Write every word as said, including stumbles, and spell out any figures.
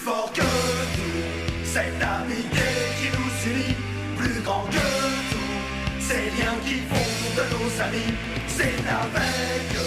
fort que tout, c'est l'amitié qui nous unit. Plus grand que tout, ces liens qui font de nos amis. C'est avec